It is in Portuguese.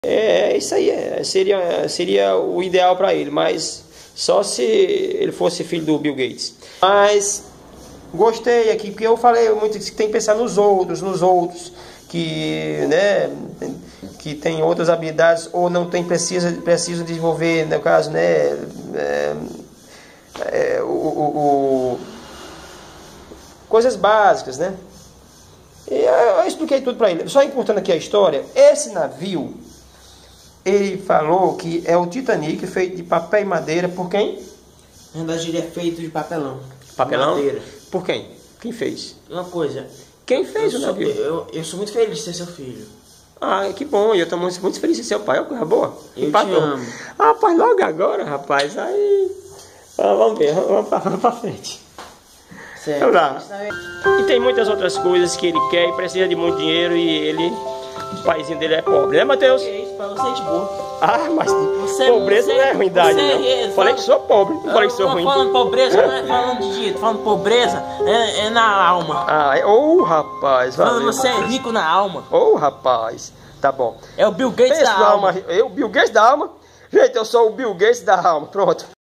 Isso aí seria o ideal para ele, mas só se ele fosse filho do Bill Gates. Mas gostei aqui, porque eu falei muito que tem que pensar nos outros que, né, que tem outras habilidades ou não tem precisa desenvolver, no caso, né, coisas básicas, né? E eu expliquei tudo para ele. Só encurtando aqui a história, esse navio, ele falou que é o Titanic, feito de papel e madeira. Por quem? Na verdade, ele é feito de papelão. Papelão? Madeira. Por quem? Quem fez? Uma coisa. Quem fez o navio? Eu sou muito feliz de ser seu filho. Ah, que bom. Eu estou muito feliz de ser seu pai. Olha que coisa boa. Eu te amo. Rapaz, logo agora, rapaz. Aí... vamos ver. Vamos pra frente. Certo. Vamos lá. E tem muitas outras coisas que ele quer e precisa de muito dinheiro e o paizinho dele é pobre, né, Matheus? É isso, pra você é de boa. Ah, mas pobreza não é ruindade, não. Falei que sou pobre, não falei que sou ruim. Falando pobreza, não é falando de dinheiro. Falando pobreza é na alma. Rapaz, valeu. Falando você é rico na alma. Rapaz, tá bom. É o Bill Gates da alma. Eu, Bill Gates da alma? Gente, eu sou o Bill Gates da alma, pronto.